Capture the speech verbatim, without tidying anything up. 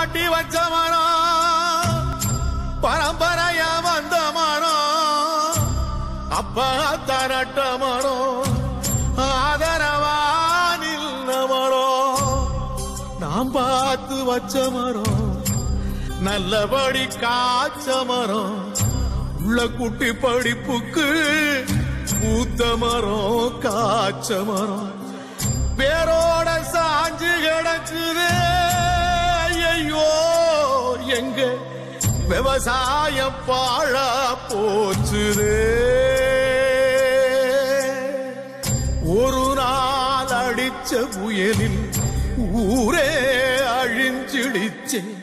நாட்டி வச்ச மரம் பரம்பரையா வந்த மரம் அப்பா தரட்ட மரம் ஆதரவா நில்ல மரம் நாம் பார்த்து வச்ச மரம் நல்லபடி காய்ச்ச மரம் உள்ள குட்டி படிப்புக்கு பூத்த மரம் காய்ச்ச மரம் பேரோட சாஞ்சு கிடக்குது ஐயோ எங்க விவசாயம் பாழா போச்சுது ஒரு நாள் அடிச்ச புயலில் ஊரே அழிஞ்சிடுச்சே